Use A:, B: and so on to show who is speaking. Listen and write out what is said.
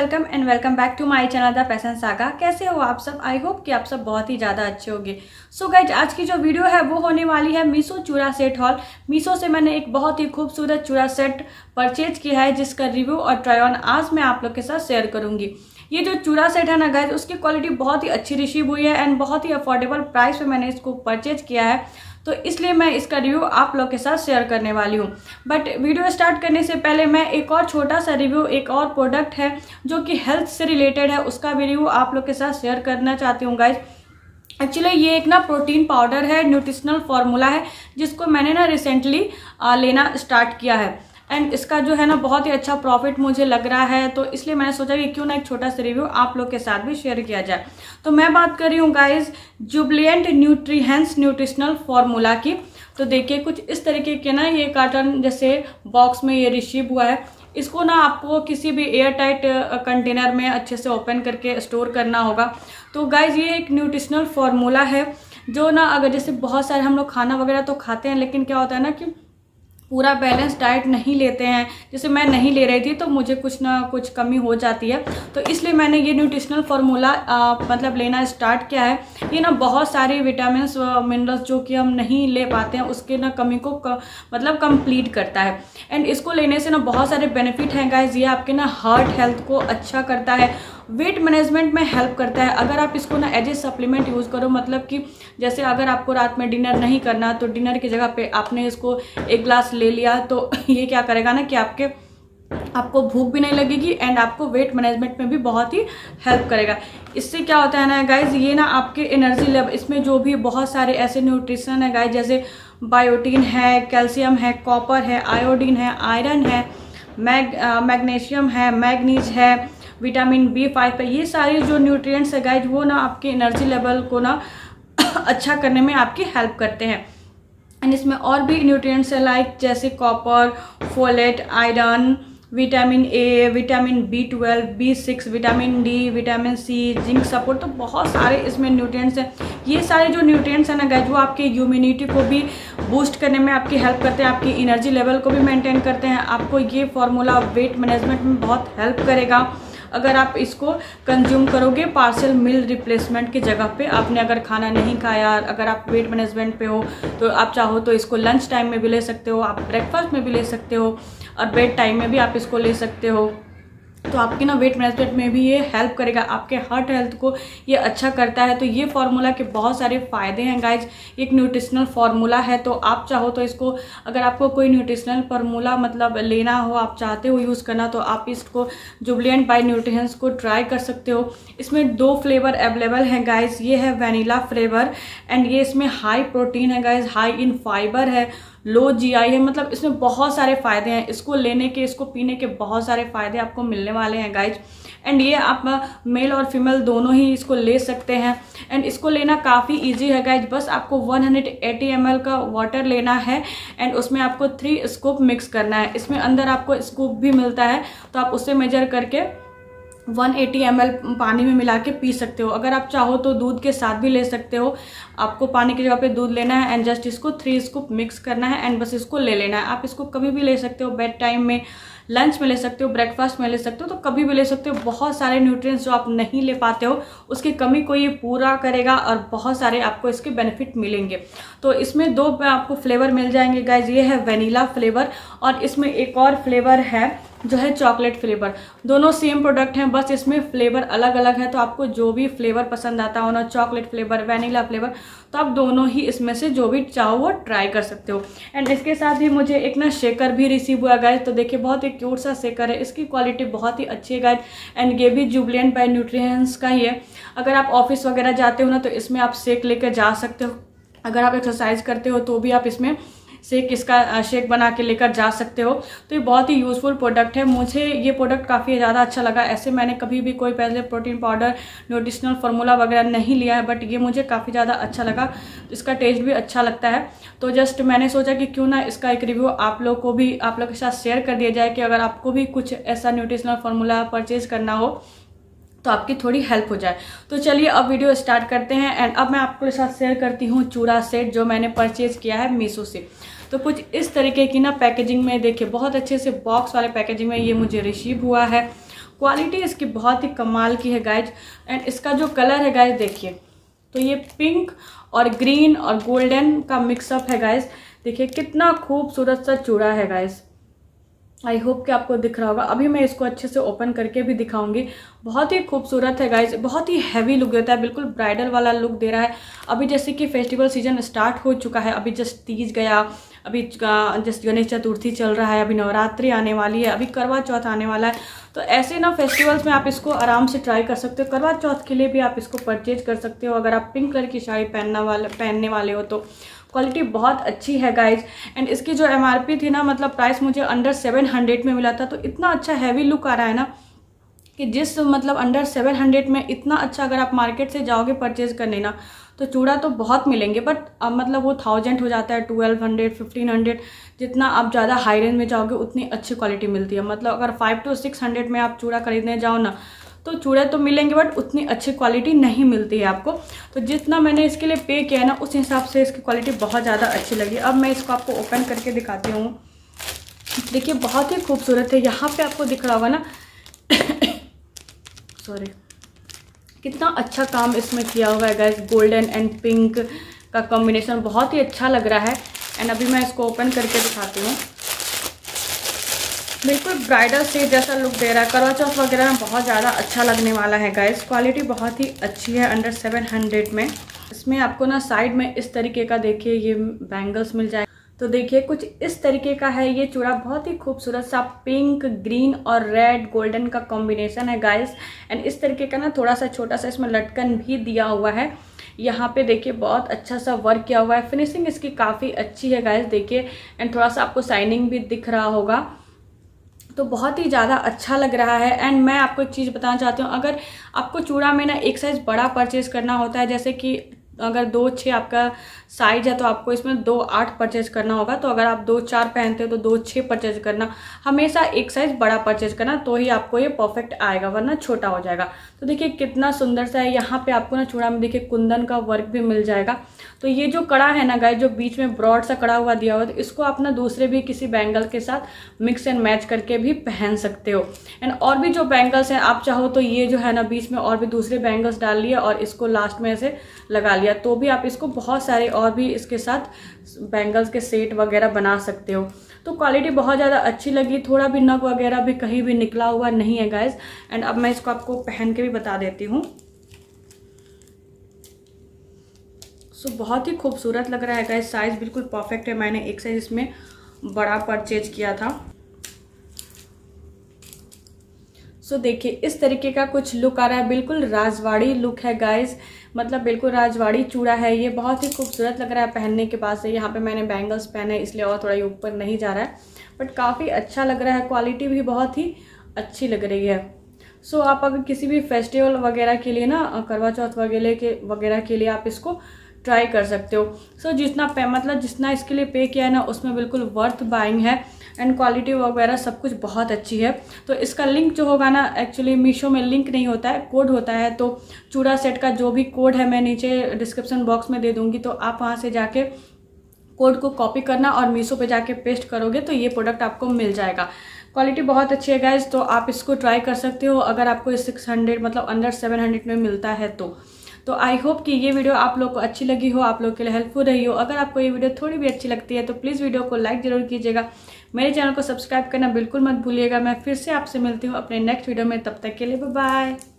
A: Welcome and welcome back to my channel the fashion saga. कैसे हो आप सब? आई होप कि आप सब बहुत ही ज़्यादा अच्छे होंगे। सो गाइज, आज की जो वीडियो है वो होने वाली है मीशो चूड़ा सेट हॉल। मीशो से मैंने एक बहुत ही खूबसूरत चूड़ा सेट परचेज किया है जिसका रिव्यू और ट्राई ऑन आज मैं आप लोग के साथ शेयर करूंगी। ये जो चूड़ा सेट है ना गाइज, उसकी क्वालिटी बहुत ही अच्छी रिसीव हुई है एंड बहुत ही अफोर्डेबल प्राइस पे मैंने इसको परचेज किया है, तो इसलिए मैं इसका रिव्यू आप लोग के साथ शेयर करने वाली हूँ। बट वीडियो स्टार्ट करने से पहले मैं एक और छोटा सा रिव्यू, एक और प्रोडक्ट है जो कि हेल्थ से रिलेटेड है, उसका भी रिव्यू आप लोग के साथ शेयर करना चाहती हूँ गाइज। एक्चुअली ये एक ना प्रोटीन पाउडर है, न्यूट्रिशनल फार्मूला है, जिसको मैंने ना रिसेंटली लेना स्टार्ट किया है एंड इसका जो है ना बहुत ही अच्छा प्रॉफिट मुझे लग रहा है, तो इसलिए मैंने सोचा कि क्यों ना एक छोटा सा रिव्यू आप लोग के साथ भी शेयर किया जाए। तो मैं बात कर रही हूँ guys Jubilant Nutrihance nutritional formula की। तो देखिए कुछ इस तरीके के ना ये कार्टन जैसे बॉक्स में ये रिसीव हुआ है। इसको ना आपको किसी भी एयर टाइट कंटेनर में अच्छे से ओपन करके स्टोर करना होगा। तो गाइज ये एक न्यूट्रिशनल फार्मूला है जो ना, अगर जैसे बहुत सारे हम लोग खाना वगैरह तो खाते हैं, लेकिन क्या होता है ना कि पूरा बैलेंस डाइट नहीं लेते हैं। जैसे मैं नहीं ले रही थी तो मुझे कुछ ना कुछ कमी हो जाती है, तो इसलिए मैंने ये न्यूट्रिशनल फार्मूला मतलब लेना स्टार्ट किया है। ये ना बहुत सारे विटामिन्स मिनरल्स जो कि हम नहीं ले पाते हैं उसके ना कमी को मतलब कंप्लीट करता है एंड इसको लेने से ना बहुत सारे बेनिफिट हैं गाइज। ये आपके ना हार्ट हेल्थ को अच्छा करता है, वेट मैनेजमेंट में हेल्प करता है। अगर आप इसको ना एज ए सप्लीमेंट यूज़ करो, मतलब कि जैसे अगर आपको रात में डिनर नहीं करना तो डिनर की जगह पे आपने इसको एक ग्लास ले लिया, तो ये क्या करेगा ना कि आपको भूख भी नहीं लगेगी एंड आपको वेट मैनेजमेंट में भी बहुत ही हेल्प करेगा। इससे क्या होता है ना गाइज, ये ना आपके एनर्जी लेवल, इसमें जो भी बहुत सारे ऐसे न्यूट्रिशन है गाइज, जैसे बायोटीन है, कैल्शियम है, कॉपर है, आयोडीन है, आयरन है, मैग्नीशियम है, मैग्नीज है, विटामिन B5 है। ये सारे जो न्यूट्रिएंट्स है गाइज वो ना आपके एनर्जी लेवल को ना अच्छा करने में आपकी हेल्प करते हैं एंड इसमें और भी न्यूट्रिएंट्स है लाइक जैसे copper, folate, iron, vitamin A, vitamin B12, B6, vitamin D, vitamin C, zinc support, तो बहुत सारे इसमें न्यूट्रिएंट्स हैं। ये सारे जो न्यूट्रिएंट्स हैं ना गाइज वो आपके इम्यूनिटी को भी बूस्ट करने में आपकी हेल्प करते हैं, आपकी एनर्जी लेवल को भी मेंटेन करते हैं। आपको ये फार्मूला वेट मैनेजमेंट में बहुत हेल्प करेगा अगर आप इसको कंज्यूम करोगे पार्शियल मील रिप्लेसमेंट की जगह पे। आपने अगर खाना नहीं खाया, अगर आप वेट मैनेजमेंट पे हो तो आप चाहो तो इसको लंच टाइम में भी ले सकते हो, आप ब्रेकफास्ट में भी ले सकते हो और बेड टाइम में भी आप इसको ले सकते हो। तो आपकी ना वेट मैनेजमेंट में भी ये हेल्प करेगा, आपके हार्ट हेल्थ को ये अच्छा करता है। तो ये फार्मूला के बहुत सारे फ़ायदे हैं गाइज। एक न्यूट्रिशनल फार्मूला है, तो आप चाहो तो इसको, अगर आपको कोई न्यूट्रिशनल फार्मूला मतलब लेना हो, आप चाहते हो यूज़ करना, तो आप इसको जुबिलिएंट बाय न्यूट्रिशंस को ट्राई कर सकते हो। इसमें 2 फ्लेवर अवेलेबल हैं गाइज। ये है वैनिला फ्लेवर एंड ये इसमें हाई प्रोटीन है गाइज, हाई इन फाइबर है, लो GI है, मतलब इसमें बहुत सारे फ़ायदे हैं। इसको लेने के, इसको पीने के बहुत सारे फ़ायदे आपको मिलने वाले हैं गाइज एंड ये आप मेल और फीमेल दोनों ही इसको ले सकते हैं एंड इसको लेना काफ़ी इजी है गाइज। बस आपको 180 ml का वाटर लेना है एंड उसमें आपको 3 स्कूप मिक्स करना है। इसमें अंदर आपको स्कूप भी मिलता है, तो आप उससे मेजर करके 180 ml पानी में मिला के पी सकते हो। अगर आप चाहो तो दूध के साथ भी ले सकते हो। आपको पानी की जगह पे दूध लेना है एंड जस्ट इसको 3 स्कूप मिक्स करना है एंड बस इसको ले लेना है। आप इसको कभी भी ले सकते हो, बेड टाइम में, लंच में ले सकते हो, ब्रेकफास्ट में ले सकते हो, तो कभी भी ले सकते हो। बहुत सारे न्यूट्रिएंट्स जो आप नहीं ले पाते हो उसकी कमी को ये पूरा करेगा और बहुत सारे आपको इसके बेनिफिट मिलेंगे। तो इसमें 2 आपको फ्लेवर मिल जाएंगे गाइज। ये है वेनिला फ्लेवर और इसमें एक और फ्लेवर है जो है चॉकलेट फ्लेवर। दोनों सेम प्रोडक्ट हैं, बस इसमें फ्लेवर अलग अलग है। तो आपको जो भी फ्लेवर पसंद आता हो ना, चॉकलेट फ्लेवर, वैनिला फ्लेवर, तो आप दोनों ही इसमें से जो भी चाहो वो ट्राई कर सकते हो। एंड इसके साथ ही मुझे एक ना शेकर भी रिसीव हुआ गाइज। तो देखिए बहुत ही क्यूट सा शेकर है, इसकी क्वालिटी बहुत ही अच्छी है गाइज एंड ये भी जुबिलिएंट बाय न्यूट्रिएंट्स का ही है। अगर आप ऑफिस वगैरह जाते हो ना तो इसमें आप शेक लेकर जा सकते हो। अगर आप एक्सरसाइज करते हो तो भी आप इसमें इसका शेक बना के लेकर जा सकते हो। तो ये बहुत ही यूज़फुल प्रोडक्ट है, मुझे ये प्रोडक्ट काफ़ी ज़्यादा अच्छा लगा। ऐसे मैंने कभी भी कोई पहले प्रोटीन पाउडर, न्यूट्रिशनल फार्मूला वगैरह नहीं लिया है, बट ये मुझे काफ़ी ज़्यादा अच्छा लगा। इसका टेस्ट भी अच्छा लगता है, तो जस्ट मैंने सोचा कि क्यों ना इसका एक रिव्यू आप लोग के साथ शेयर कर दिया जाए कि अगर आपको भी कुछ ऐसा न्यूट्रिशनल फार्मूला परचेज करना हो तो आपकी थोड़ी हेल्प हो जाए। तो चलिए अब वीडियो स्टार्ट करते हैं एंड अब मैं आपके साथ शेयर करती हूँ चूड़ा सेट जो मैंने परचेज किया है मीशो से। तो कुछ इस तरीके की ना पैकेजिंग में देखिए, बहुत अच्छे से बॉक्स वाले पैकेजिंग में ये मुझे रिसीव हुआ है। क्वालिटी इसकी बहुत ही कमाल की है गाइज। एंड इसका जो कलर है गाइज देखिए, तो ये पिंक और ग्रीन और गोल्डन का मिक्सअप है गाइज। देखिए कितना खूबसूरत सा चूड़ा है गाइज। आई होप कि आपको दिख रहा होगा। अभी मैं इसको अच्छे से ओपन करके भी दिखाऊंगी। बहुत ही खूबसूरत है गाइज, बहुत ही हैवी लुक देता है, बिल्कुल ब्राइडल वाला लुक दे रहा है। अभी जैसे कि फेस्टिवल सीजन स्टार्ट हो चुका है, अभी जस्ट तीज गया, अभी जस्ट गणेश चतुर्थी चल रहा है, अभी नवरात्रि आने वाली है, अभी करवा चौथ आने वाला है। तो ऐसे ना फेस्टिवल्स में आप इसको आराम से ट्राई कर सकते हो। करवा चौथ के लिए भी आप इसको परचेज कर सकते हो अगर आप पिंक कलर की साड़ी पहनने वाले हो तो। क्वालिटी बहुत अच्छी है गाइज। एंड इसकी जो MRP थी ना, मतलब प्राइस मुझे अंडर 700 में मिला था। तो इतना अच्छा हैवी लुक आ रहा है ना कि जिस मतलब अंडर 700 में इतना अच्छा, अगर आप मार्केट से जाओगे परचेज करने ना तो चूड़ा तो बहुत मिलेंगे, बट मतलब वो 1000 हो जाता है, 1200 1500। जितना आप ज़्यादा हाई रेंज में जाओगे उतनी अच्छी क्वालिटी मिलती है। मतलब अगर 500 to 600 में आप चूड़ा खरीदने जाओ ना तो चूड़े तो मिलेंगे बट उतनी अच्छी क्वालिटी नहीं मिलती है आपको। तो जितना मैंने इसके लिए पे किया है ना उस हिसाब से इसकी क्वालिटी बहुत ज़्यादा अच्छी लगी। अब मैं इसको आपको ओपन करके दिखाती हूँ। देखिए बहुत ही खूबसूरत है। यहाँ पे आपको दिख रहा होगा ना सॉरी, कितना अच्छा काम इसमें किया हुआ है गाइस। गोल्डन एंड पिंक का कॉम्बिनेशन बहुत ही अच्छा लग रहा है। एंड अभी मैं इसको ओपन करके दिखाती हूँ। बिल्कुल ब्राइडल से जैसा लुक दे रहा है। करवा चौथ वगैरह में बहुत ज़्यादा अच्छा लगने वाला है गाइस। क्वालिटी बहुत ही अच्छी है अंडर 700 में। इसमें आपको ना साइड में इस तरीके का देखिए ये बैंगल्स मिल जाए। तो देखिए कुछ इस तरीके का है ये चूड़ा। बहुत ही खूबसूरत सा पिंक, ग्रीन और रेड गोल्डन का कॉम्बिनेशन है गाइस। एंड इस तरीके का ना थोड़ा सा छोटा सा इसमें लटकन भी दिया हुआ है। यहाँ पे देखिए बहुत अच्छा सा वर्क किया हुआ है। फिनिशिंग इसकी काफ़ी अच्छी है गाइस देखिए। एंड थोड़ा सा आपको शाइनिंग भी दिख रहा होगा, तो बहुत ही ज़्यादा अच्छा लग रहा है। एंड मैं आपको एक चीज़ बताना चाहती हूँ, अगर आपको चूड़ा में ना एक साइज़ बड़ा परचेज करना होता है, जैसे कि अगर 2-6 आपका साइज है तो आपको इसमें 2-8 परचेज करना होगा। तो अगर आप 2-4 पहनते हो तो 2-6 परचेज करना। हमेशा एक साइज़ बड़ा परचेज करना, तो ही आपको ये परफेक्ट आएगा, वरना छोटा हो जाएगा। तो देखिए कितना सुंदर सा है। यहाँ पे आपको ना चूड़ा में देखिए कुंदन का वर्क भी मिल जाएगा। तो ये जो कड़ा है ना गाइस, जो बीच में ब्रॉड सा कड़ा हुआ दिया हुआ है, तो इसको आप ना दूसरे भी किसी बैंगल के साथ मिक्स एंड मैच करके भी पहन सकते हो। एंड और भी जो बैंगल्स हैं आप चाहो तो ये जो है ना बीच में और भी दूसरे बैंगल्स डाल लिए और इसको लास्ट में ऐसे लगा लिया, तो भी आप इसको बहुत सारे और भी इसके साथ बैंगल्स के सेट वगैरह बना सकते हो। तो क्वालिटी बहुत ज़्यादा अच्छी लगी। थोड़ा भी नग वगैरह भी कहीं भी निकला हुआ नहीं है गाइस। एंड अब मैं इसको आपको पहन के भी बता देती हूँ। सो बहुत ही खूबसूरत लग रहा है गाइस। साइज़ बिल्कुल परफेक्ट है। मैंने एक साइज इसमें बड़ा परचेज किया था। सो देखिए इस तरीके का कुछ लुक आ रहा है। बिल्कुल राजवाड़ी लुक है गाइस, मतलब बिल्कुल राजवाड़ी चूड़ा है ये। बहुत ही खूबसूरत लग रहा है पहनने के बाद से। यहाँ पे मैंने बैंगल्स पहने इसलिए और थोड़ा ये ऊपर नहीं जा रहा है, बट काफ़ी अच्छा लग रहा है। क्वालिटी भी बहुत ही अच्छी लग रही है। सो आप अगर किसी भी फेस्टिवल वगैरह के लिए ना, करवा चौथ वगैरह के लिए आप इसको ट्राई कर सकते हो। सो जितना इसके लिए पे किया है ना उसमें बिल्कुल वर्थ बाइंग है। एंड क्वालिटी वगैरह सब कुछ बहुत अच्छी है। तो इसका लिंक जो होगा ना, एक्चुअली मीशो में लिंक नहीं होता है, कोड होता है। तो चूड़ा सेट का जो भी कोड है मैं नीचे डिस्क्रिप्शन बॉक्स में दे दूँगी, तो आप वहाँ से जाके कोड को कॉपी करना और मीशो पे जाके पेस्ट करोगे तो ये प्रोडक्ट आपको मिल जाएगा। क्वालिटी बहुत अच्छी है गाइज, तो आप इसको ट्राई कर सकते हो अगर आपको 600 मतलब अंडर 700 में मिलता है तो आई होप कि ये वीडियो आप लोग को अच्छी लगी हो, आप लोग के लिए हेल्पफुल रही हो। अगर आपको ये वीडियो थोड़ी भी अच्छी लगती है तो प्लीज़ वीडियो को लाइक जरूर कीजिएगा। मेरे चैनल को सब्सक्राइब करना बिल्कुल मत भूलिएगा। मैं फिर से आपसे मिलती हूँ अपने नेक्स्ट वीडियो में, तब तक के लिए बाय बाय।